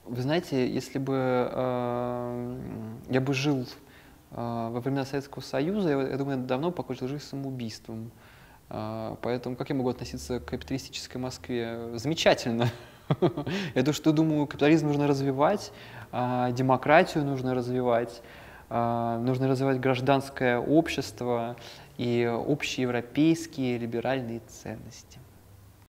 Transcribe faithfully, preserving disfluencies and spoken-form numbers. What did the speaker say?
Вы знаете, если бы э, я бы жил э, во времена Советского Союза, я, я думаю, давно покончил жизнь самоубийством. Э, поэтому как я могу относиться к капиталистической Москве? Замечательно. Я то, что думаю, капитализм нужно развивать, э, демократию нужно развивать, э, нужно развивать гражданское общество и общеевропейские либеральные ценности.